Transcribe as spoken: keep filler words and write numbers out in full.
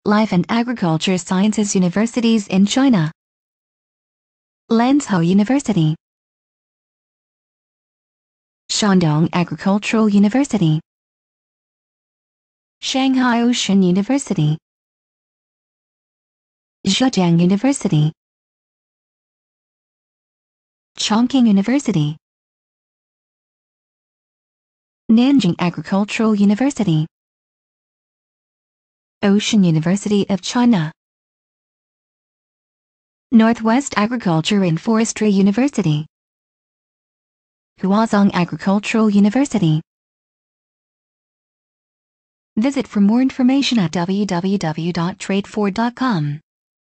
Life and Agriculture Sciences Universities in China. Lanzhou University, Huazhong Agricultural University, Shanghai Ocean University, Zhejiang University, Chongqing University, Nanjing Agricultural University, Ocean University of China, Northwest Agriculture and Forestry University, Huazhong Agricultural University. Visit for more information at w w w dot trade ford dot com.